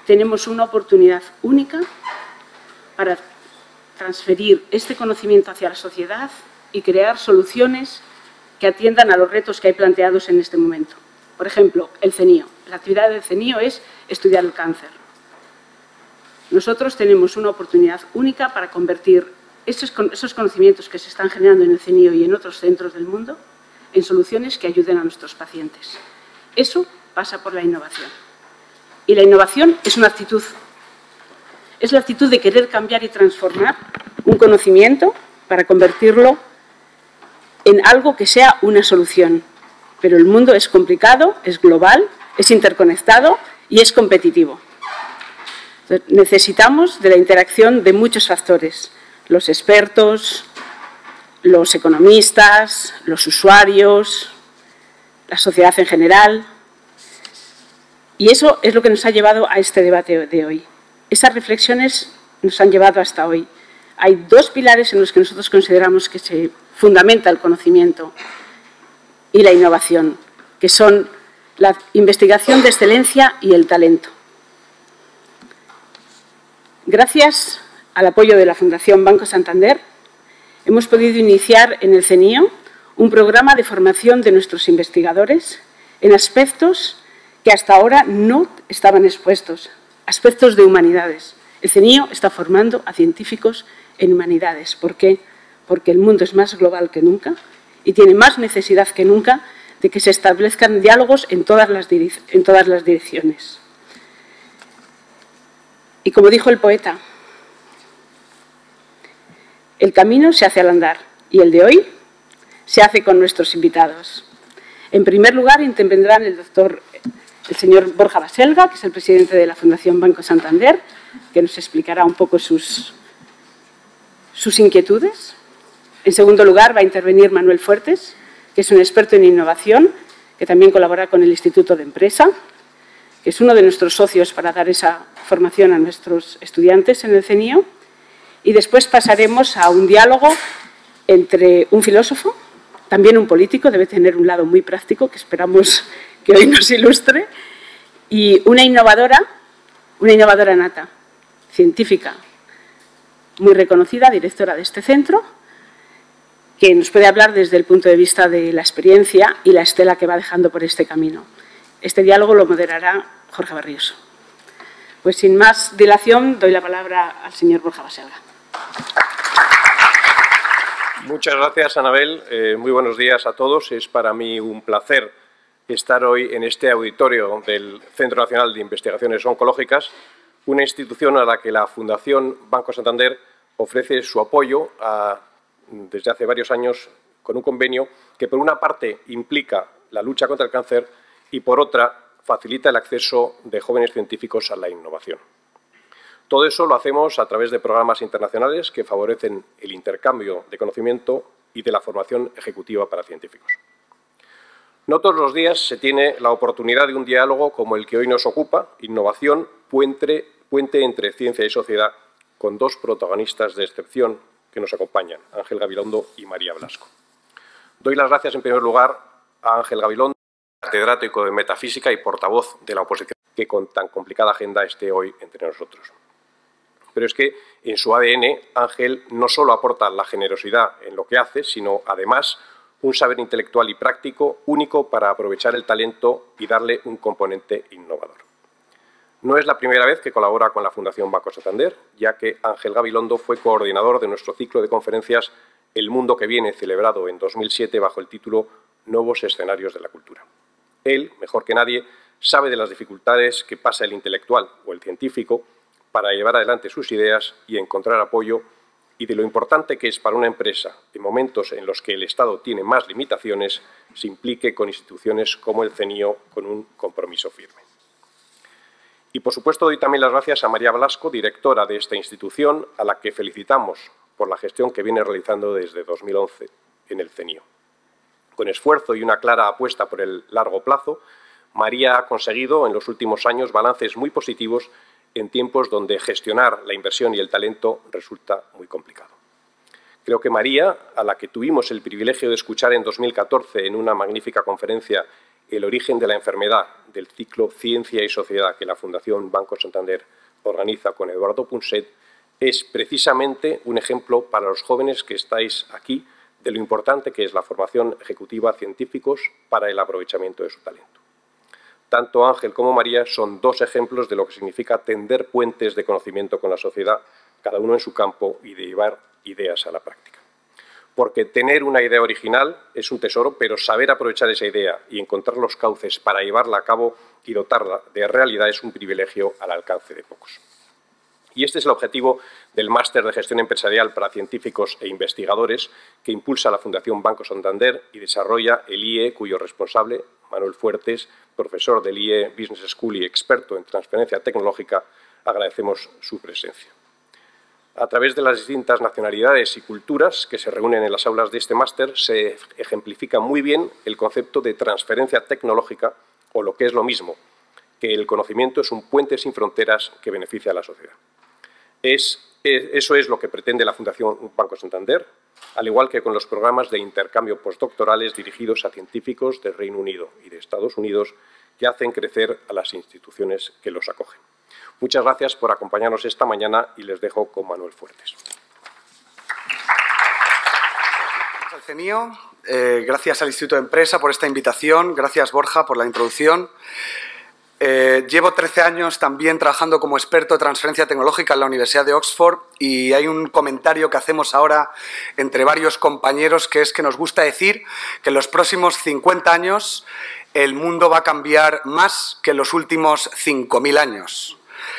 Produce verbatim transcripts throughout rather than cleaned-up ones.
tenemos una oportunidad única para transferir este conocimiento hacia la sociedad y crear soluciones que atiendan a los retos que hay planteados en este momento. Por ejemplo, el CENIO. La actividad del CENIO es estudiar el cáncer. Nosotros tenemos una oportunidad única para convertir esos, esos conocimientos que se están generando en el CENIO y en otros centros del mundo en soluciones que ayuden a nuestros pacientes. Eso pasa por la innovación. Y la innovación es una actitud. Es la actitud de querer cambiar y transformar un conocimiento para convertirlo en algo que sea una solución. Pero el mundo es complicado, es global, es interconectado y es competitivo. Entonces, necesitamos de la interacción de muchos factores. Los expertos, los economistas, los usuarios, la sociedad en general. Y eso es lo que nos ha llevado a este debate de hoy. Esas reflexiones nos han llevado hasta hoy. Hay dos pilares en los que nosotros consideramos que se fundamenta el conocimiento y la innovación, que son la investigación de excelencia y el talento. Gracias al apoyo de la Fundación Banco Santander, hemos podido iniciar en el CENIO un programa de formación de nuestros investigadores en aspectos que hasta ahora no estaban expuestos, aspectos de humanidades. El CENIO está formando a científicos en humanidades. ¿Por qué? Porque el mundo es más global que nunca y tiene más necesidad que nunca de que se establezcan diálogos en todas las, en todas las direcciones. Y como dijo el poeta, el camino se hace al andar y el de hoy se hace con nuestros invitados. En primer lugar, intervendrán el doctor, el señor Borja Baselga, que es el presidente de la Fundación Banco Santander, que nos explicará un poco sus, sus inquietudes. En segundo lugar, va a intervenir Manuel Fuertes, que es un experto en innovación, que también colabora con el Instituto de Empresa, que es uno de nuestros socios para dar esa formación a nuestros estudiantes en el CENIO. Y después pasaremos a un diálogo entre un filósofo, también un político, debe tener un lado muy práctico, que esperamos que hoy nos ilustre, y una innovadora, una innovadora nata, científica, muy reconocida, directora de este centro, que nos puede hablar desde el punto de vista de la experiencia y la estela que va dejando por este camino. Este diálogo lo moderará Jorge Barrioso. Pues sin más dilación, doy la palabra al señor Borja Baselga. Muchas gracias, Anabel. Eh, muy buenos días a todos. Es para mí un placer estar hoy en este auditorio del Centro Nacional de Investigaciones Oncológicas, una institución a la que la Fundación Banco Santander ofrece su apoyo a, desde hace varios años con un convenio que, por una parte, implica la lucha contra el cáncer y, por otra, facilita el acceso de jóvenes científicos a la innovación. Todo eso lo hacemos a través de programas internacionales que favorecen el intercambio de conocimiento y de la formación ejecutiva para científicos. No todos los días se tiene la oportunidad de un diálogo como el que hoy nos ocupa, innovación, puente, puente entre ciencia y sociedad, con dos protagonistas de excepción que nos acompañan, Ángel Gabilondo y María Blasco. Doy las gracias en primer lugar a Ángel Gabilondo, catedrático de Metafísica y portavoz de la oposición, que con tan complicada agenda esté hoy entre nosotros. Pero es que en su A D N, Ángel no solo aporta la generosidad en lo que hace, sino además un saber intelectual y práctico único para aprovechar el talento y darle un componente innovador. No es la primera vez que colabora con la Fundación Banco Santander, ya que Ángel Gabilondo fue coordinador de nuestro ciclo de conferencias El Mundo que Viene, celebrado en dos mil siete bajo el título Nuevos escenarios de la cultura. Él, mejor que nadie, sabe de las dificultades que pasa el intelectual o el científico para llevar adelante sus ideas y encontrar apoyo, y de lo importante que es para una empresa, en momentos en los que el Estado tiene más limitaciones, se implique con instituciones como el CENIO con un compromiso firme. Y, por supuesto, doy también las gracias a María Blasco, directora de esta institución, a la que felicitamos por la gestión que viene realizando desde dos mil once en el CENIO. Con esfuerzo y una clara apuesta por el largo plazo, María ha conseguido en los últimos años balances muy positivos en tiempos donde gestionar la inversión y el talento resulta muy complicado. Creo que María, a la que tuvimos el privilegio de escuchar en dos mil catorce en una magnífica conferencia El origen de la enfermedad, del ciclo Ciencia y Sociedad que la Fundación Banco Santander organiza con Eduardo Punset, es precisamente un ejemplo para los jóvenes que estáis aquí de lo importante que es la formación ejecutiva a científicos para el aprovechamiento de su talento. Tanto Ángel como María son dos ejemplos de lo que significa tender puentes de conocimiento con la sociedad, cada uno en su campo, y de llevar ideas a la práctica. Porque tener una idea original es un tesoro, pero saber aprovechar esa idea y encontrar los cauces para llevarla a cabo y dotarla de realidad es un privilegio al alcance de pocos. Y este es el objetivo del Máster de Gestión Empresarial para Científicos e Investigadores que impulsa la Fundación Banco Santander y desarrolla el I E, cuyo responsable, Manuel Fuertes, profesor del I E Business School y experto en transferencia tecnológica, agradecemos su presencia. A través de las distintas nacionalidades y culturas que se reúnen en las aulas de este máster se ejemplifica muy bien el concepto de transferencia tecnológica, o lo que es lo mismo, que el conocimiento es un puente sin fronteras que beneficia a la sociedad. Es, eso es lo que pretende la Fundación Banco Santander, al igual que con los programas de intercambio postdoctorales dirigidos a científicos del Reino Unido y de Estados Unidos que hacen crecer a las instituciones que los acogen. Muchas gracias por acompañarnos esta mañana y les dejo con Manuel Fuertes. Gracias al CENIO, eh, gracias al Instituto de Empresa por esta invitación, gracias Borja por la introducción. Eh, llevo trece años también trabajando como experto de transferencia tecnológica en la Universidad de Oxford y hay un comentario que hacemos ahora entre varios compañeros que es que nos gusta decir que en los próximos cincuenta años el mundo va a cambiar más que en los últimos cinco mil años.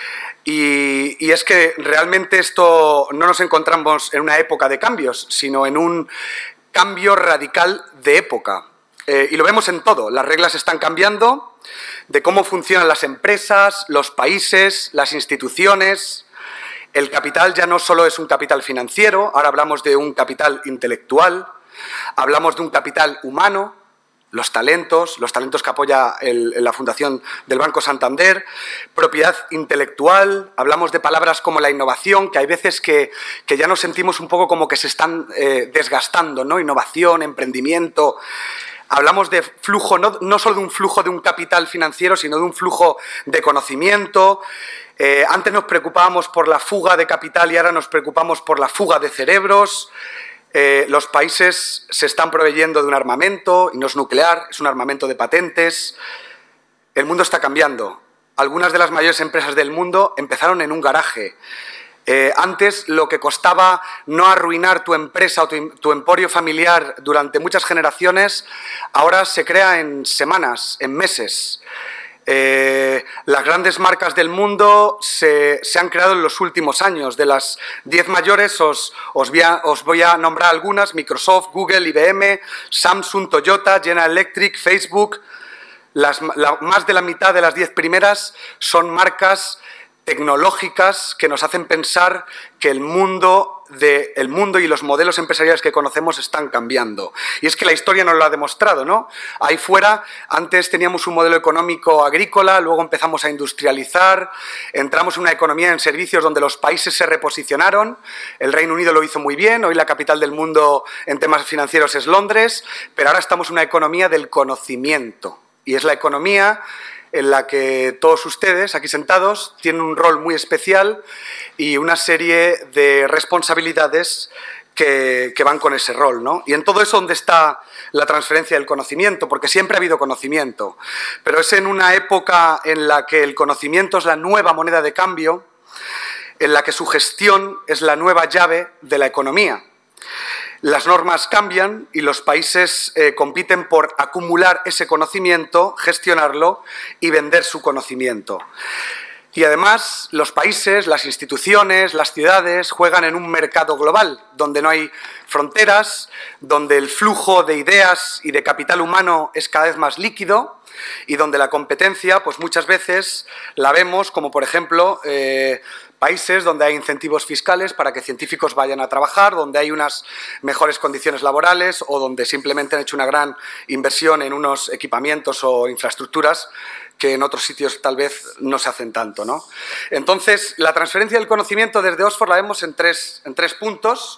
Y, y es que realmente esto no nos encontramos en una época de cambios, sino en un cambio radical de época. Eh, y lo vemos en todo, las reglas están cambiando, de cómo funcionan las empresas, los países, las instituciones. El capital ya no solo es un capital financiero, ahora hablamos de un capital intelectual, hablamos de un capital humano, los talentos, los talentos que apoya el, la Fundación del Banco Santander, propiedad intelectual, hablamos de palabras como la innovación, que hay veces que, que ya nos sentimos un poco como que se están eh, desgastando, ¿no? Innovación, emprendimiento. Hablamos de flujo, no, no solo de un flujo de un capital financiero, sino de un flujo de conocimiento. Eh, antes nos preocupábamos por la fuga de capital y ahora nos preocupamos por la fuga de cerebros. Eh, los países se están proveyendo de un armamento, y no es nuclear, es un armamento de patentes. El mundo está cambiando. Algunas de las mayores empresas del mundo empezaron en un garaje. Eh, antes, lo que costaba no arruinar tu empresa o tu, tu emporio familiar durante muchas generaciones, ahora se crea en semanas, en meses. Eh, las grandes marcas del mundo se, se han creado en los últimos años. De las diez mayores os, os, voy a, os voy a nombrar algunas: Microsoft, Google, I B M, Samsung, Toyota, General Electric, Facebook. Las, la, más de la mitad de las diez primeras son marcas tecnológicas que nos hacen pensar que el mundo, de, el mundo y los modelos empresariales que conocemos están cambiando. Y es que la historia nos lo ha demostrado, ¿no? Ahí fuera, antes teníamos un modelo económico agrícola, luego empezamos a industrializar, entramos en una economía en servicios donde los países se reposicionaron. El Reino Unido lo hizo muy bien, hoy la capital del mundo en temas financieros es Londres, pero ahora estamos en una economía del conocimiento. Y es la economía en la que todos ustedes, aquí sentados, tienen un rol muy especial y una serie de responsabilidades que, que van con ese rol, ¿no? Y en todo eso, ¿dónde está la transferencia del conocimiento? Porque siempre ha habido conocimiento, pero es en una época en la que el conocimiento es la nueva moneda de cambio, en la que su gestión es la nueva llave de la economía. Las normas cambian y los países eh, compiten por acumular ese conocimiento, gestionarlo y vender su conocimiento. Y además los países, las instituciones, las ciudades juegan en un mercado global donde no hay fronteras, donde el flujo de ideas y de capital humano es cada vez más líquido y donde la competencia, pues muchas veces la vemos como, por ejemplo, eh, países donde hay incentivos fiscales para que científicos vayan a trabajar, donde hay unas mejores condiciones laborales o donde simplemente han hecho una gran inversión en unos equipamientos o infraestructuras que en otros sitios tal vez no se hacen tanto, ¿no? Entonces, la transferencia del conocimiento desde Oxford la vemos en tres, en tres puntos.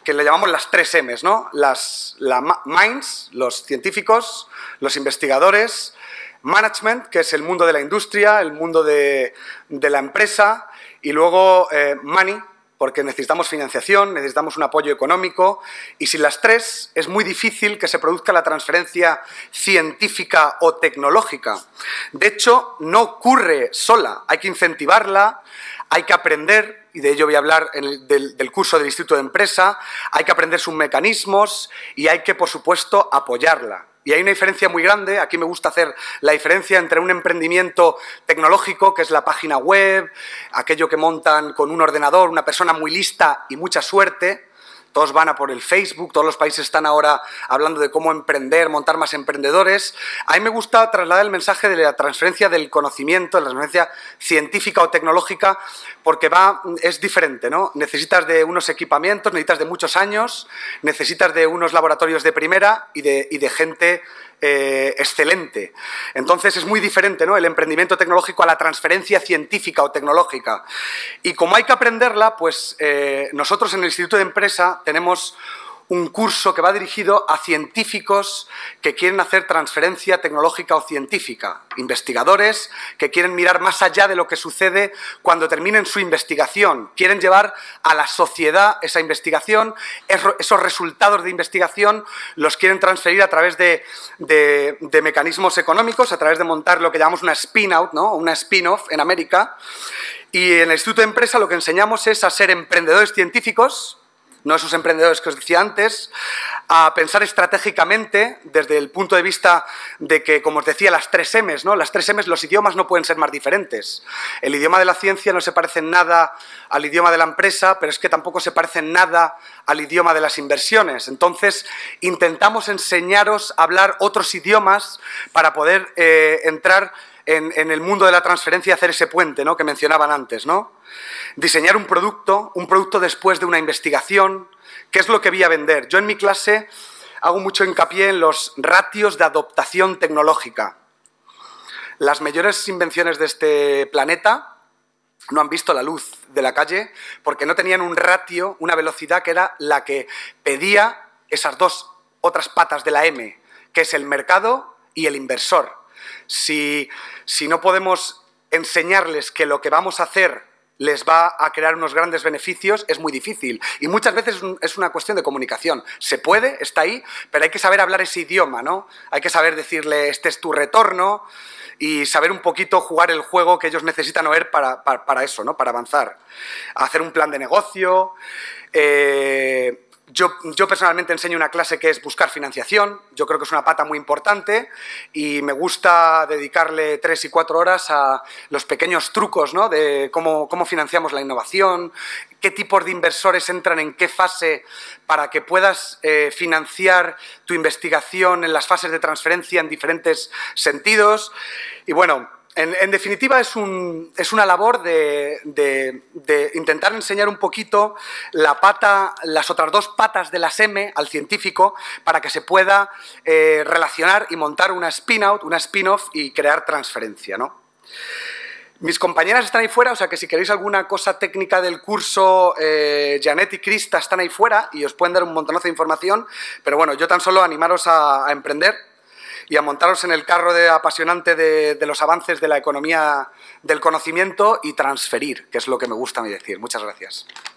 que le llamamos las tres M's, ¿no? Las la minds, los científicos, los investigadores, management, que es el mundo de la industria, el mundo de, de la empresa, y luego eh, money, porque necesitamos financiación, necesitamos un apoyo económico, y sin las tres es muy difícil que se produzca la transferencia científica o tecnológica. De hecho, no ocurre sola, hay que incentivarla, hay que aprender, y de ello voy a hablar en el, del, del curso del Instituto de Empresa, hay que aprender sus mecanismos y hay que, por supuesto, apoyarla. Y hay una diferencia muy grande, aquí me gusta hacer la diferencia entre un emprendimiento tecnológico, que es la página web, aquello que montan con un ordenador, una persona muy lista y mucha suerte. Todos van a por el Facebook, todos los países están ahora hablando de cómo emprender, montar más emprendedores. A mí me gusta trasladar el mensaje de la transferencia del conocimiento, de la transferencia científica o tecnológica, porque va, es diferente, ¿no? Necesitas de unos equipamientos, necesitas de muchos años, necesitas de unos laboratorios de primera y de, y de gente eh, excelente. Entonces es muy diferente, ¿no?, el emprendimiento tecnológico a la transferencia científica o tecnológica. Y como hay que aprenderla, pues eh, nosotros en el Instituto de Empresa tenemos un curso que va dirigido a científicos que quieren hacer transferencia tecnológica o científica, investigadores que quieren mirar más allá de lo que sucede cuando terminen su investigación, quieren llevar a la sociedad esa investigación, esos resultados de investigación los quieren transferir a través de, de, de mecanismos económicos, a través de montar lo que llamamos una spin-out, ¿no?, una spin-off en América. Y en el Instituto de Empresa lo que enseñamos es a ser emprendedores científicos, no esos emprendedores que os decía antes, a pensar estratégicamente desde el punto de vista de que, como os decía, las tres M's, ¿no? Las tres M's, los idiomas no pueden ser más diferentes. El idioma de la ciencia no se parece en nada al idioma de la empresa, pero es que tampoco se parece en nada al idioma de las inversiones. Entonces, intentamos enseñaros a hablar otros idiomas para poder eh, entrar En, en el mundo de la transferencia y hacer ese puente, ¿no?, que mencionaban antes, ¿no? Diseñar un producto, un producto después de una investigación, ¿qué es lo que voy a vender? Yo en mi clase hago mucho hincapié en los ratios de adoptación tecnológica. Las mayores invenciones de este planeta no han visto la luz de la calle porque no tenían un ratio, una velocidad que era la que pedía esas dos otras patas de la M, que es el mercado y el inversor. Si, si no podemos enseñarles que lo que vamos a hacer les va a crear unos grandes beneficios, es muy difícil. Y muchas veces es una cuestión de comunicación. Se puede, está ahí, pero hay que saber hablar ese idioma, ¿no? Hay que saber decirle, este es tu retorno, y saber un poquito jugar el juego que ellos necesitan oír para, para, para eso, ¿no?, para avanzar. Hacer un plan de negocio. Eh, Yo, yo personalmente enseño una clase que es buscar financiación, yo creo que es una pata muy importante y me gusta dedicarle tres y cuatro horas a los pequeños trucos, ¿no?, de cómo, cómo financiamos la innovación, qué tipos de inversores entran en qué fase para que puedas eh, financiar tu investigación en las fases de transferencia en diferentes sentidos. Y bueno, En, en definitiva, es, un, es una labor de, de, de intentar enseñar un poquito la pata, las otras dos patas de las M al científico para que se pueda eh, relacionar y montar una spin-out, una spin-off y crear transferencia, ¿no? Mis compañeras están ahí fuera, o sea que si queréis alguna cosa técnica del curso, eh, Janet y Krista están ahí fuera y os pueden dar un montonazo de información, pero bueno, yo tan solo animaros a, a emprender y a montaros en el carro de, apasionante de, de los avances de la economía del conocimiento y transferir, que es lo que me gusta a mí decir. Muchas gracias.